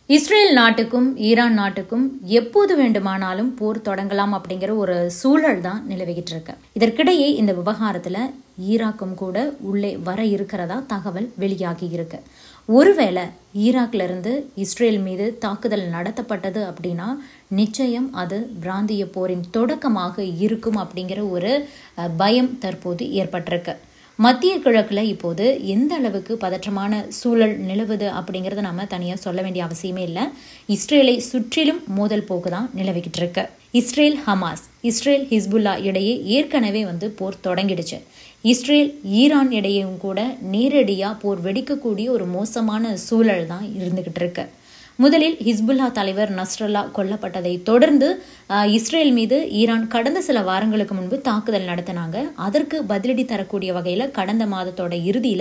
Israel நாட்டுக்கும் Iran நாட்டுக்கும் எப்போது வேண்டுமானாலும் போர் தொடங்கலாம் அப்படிங்கிற ஒரு சூழல் தான் நிலவிக்கிட்டு இருக்கு. இதற்கிடையே இந்த விவகாரத்துல ஈராக்கும் கூட உள்ளே வர இருக்கிறதா தகவல் வெளியாகி இருக்கு. ஒருவேளை ஈராக்ல இருந்து இஸ்ரேல் மீது தாக்குதல் நடத்தப்பட்டது அப்படின்னா நிச்சயம் அது பிராந்திய போரின் தொடக்கமாக இருக்கும் அப்படிங்கிற ஒரு பயம் தற்போது ஏற்பட்டிருக்கு. மத்திய கிழக்குல இப்போது எந்த அளவுக்கு பதற்றமான சூழல் நிலவுது அப்படிங்கறத நாம தனியா சொல்ல வேண்டிய அவசியமே இல்லை. இஸ்ரேலை சுற்றிலும் மோதல் போக்குதான் நிலவிக்கிட்டு இருக்கு. இஸ்ரேல் ஹமாஸ், இஸ்ரேல் ஹிஸ்புல்லா இடையே ஏற்கனவே போர் தொடங்கிடுச்சு. இஸ்ரேல் ஈரான் இடையும் கூட நேரடியா போர் வெடிக்கக்கூடிய ஒரு மோசமான சூழல் தான் இருந்துகிட்டு இருக்கு. முதலில் ஹிஸ்புல்லா தலைவர் நஸ்ரல்லா கொல்லப்பட்டதை தொடர்ந்து இஸ்ரேல் மீது ஈரான் கடந்த சில வாரங்களுக்கு முன்பு தாக்குதல் நடத்தினாங்க. அதற்கு பதிலடி தரக்கூடிய வகையில கடந்த மாதத்தோட இறுதியில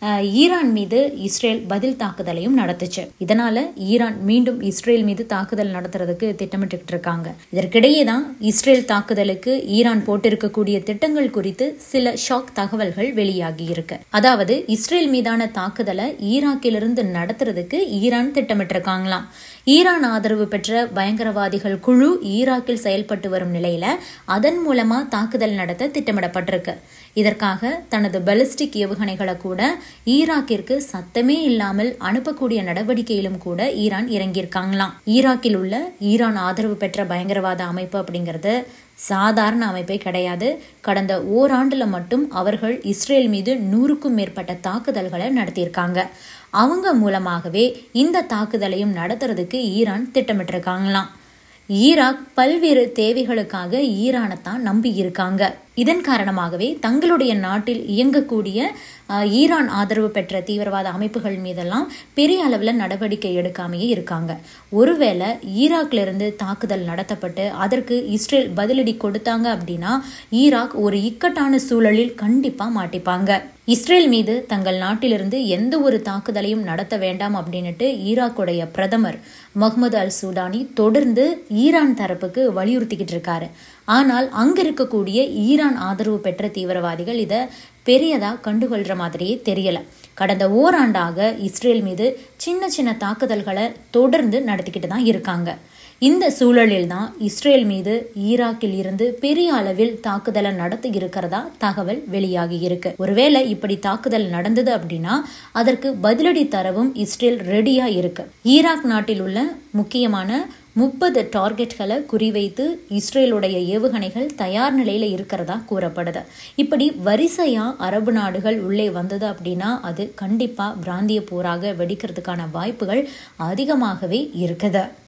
ஈரான் மீது இஸ்ரேல் பதில் தாக்குதலையும் நடத்துச்சு. இதனால ஈரான் மீண்டும் இஸ்ரேல் மீது தாக்குதல் நடத்துறதுக்கு திட்டமிட்டு இருக்காங்க. இதற்கிடையே தான் இஸ்ரேல் தாக்குதலுக்கு ஈரான் போட்டிருக்கக்கூடிய திட்டங்கள் குறித்து சில ஷாக் தகவல்கள் வெளியாகி இருக்கு. அதாவது இஸ்ரேல் மீதான தாக்குதலை ஈராக்கிலிருந்து நடத்துறதுக்கு ஈரான் திட்டமிட்டிருக்காங்க. ஈரான் ஆதரவு பெற்ற பயங்கரவாதிகள் குழு ஈராக்கில் செயல்பட்டு வரும் நிலையில அதன் மூலமா தாக்குதல் நடத்த திட்டமிடப்பட்டிருக்கு. இதற்காக தனது பாலிஸ்டிக் ஏவுகணைகளை கூட ஈராக்கிற்கு சத்தமே இல்லாமல் அனுப்பக்கூடிய நடவடிக்கையிலும் கூட ஈரான் இறங்கியிருக்காங்களாம். ஈராக்கில் உள்ள ஈரான் ஆதரவு பெற்ற பயங்கரவாத அமைப்பு அப்படிங்கிறது சாதாரண அமைப்பே கிடையாது. கடந்த ஓராண்டுல மட்டும் அவர்கள் இஸ்ரேல் மீது 100க்கும் மேற்பட்ட தாக்குதல்களை நடத்தியிருக்காங்க. அவங்க மூலமாகவே இந்த தாக்குதலையும் நடத்துறதுக்கு ஈரான் திட்டமிட்டிருக்காங்களாம். ஈராக் பல்வேறு தேவைகளுக்காக ஈரானைத்தான் நம்பி இருக்காங்க. இதன் காரணமாகவே தங்களுடைய நாட்டில் இயங்கக்கூடிய ஈரான் ஆதரவு பெற்ற தீவிரவாத அமைப்புகள் மீதெல்லாம் பெரிய அளவில் நடவடிக்கை எடுக்காமையே இருக்காங்க. ஒருவேளை ஈராக்ல இருந்து தாக்குதல் நடத்தப்பட்டு அதற்கு இஸ்ரேல் பதிலடி கொடுத்தாங்க அப்படின்னா ஈராக் ஒரு இக்கட்டான சூழலில் கண்டிப்பா மாட்டிப்பாங்க. இஸ்ரேல் மீது தங்கள் நாட்டிலிருந்து எந்த ஒரு தாக்குதலையும் நடத்த வேண்டாம் அப்படின்னுட்டு ஈராக்குடைய பிரதமர் முகமது அல் சூடானி தொடர்ந்து ஈரான் தரப்புக்கு வலியுறுத்திக்கிட்டு இருக்காரு. ஆனால் அங்க இருக்கக்கூடிய ஈரான் ஆதரவு பெற்ற தீவிரவாதிகள் இதை பெரியதா கண்டுகொள்ற மாதிரியே தெரியல. கடந்த ஓராண்டாக இஸ்ரேல் மீது சின்ன சின்ன தாக்குதல்களை தொடர்ந்து நடத்திக்கிட்டு தான் இருக்காங்க. இந்த சூழலில் தான் இஸ்ரேல் மீது ஈராக்கில் இருந்து பெரிய அளவில் தாக்குதலை நடத்தி இருக்கிறதா தகவல் வெளியாகி இருக்கு. ஒருவேளை இப்படி தாக்குதல் நடந்தது அப்படின்னா அதற்கு பதிலடி தரவும் இஸ்ரேல் ரெடியா இருக்கு. ஈராக் நாட்டில் உள்ள முக்கியமான 30 டார்கெட்களை குறிவைத்து இஸ்ரேலுடைய ஏவுகணைகள் தயார் நிலையில இருக்கிறதா கூறப்படுது. இப்படி வரிசையா அரபு நாடுகள் உள்ளே வந்தது அப்படின்னா அது கண்டிப்பா பிராந்திய போராக வெடிக்கிறதுக்கான வாய்ப்புகள் அதிகமாகவே இருக்குது.